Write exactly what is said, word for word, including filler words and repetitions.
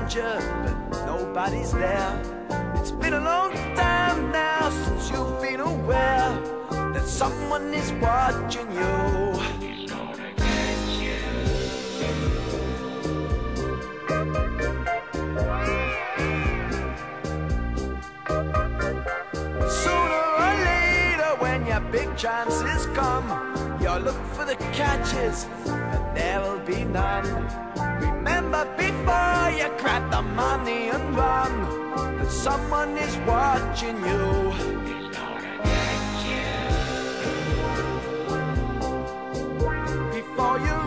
around you, but nobody's there. It's been a long time now since you've been aware that someone is watching you. He's gonna get you. Sooner or later, when your big chances come, you'll look for the catches, and there will be none. Remember before you grab the money and run, that someone is watching you. He's gonna get you. Before you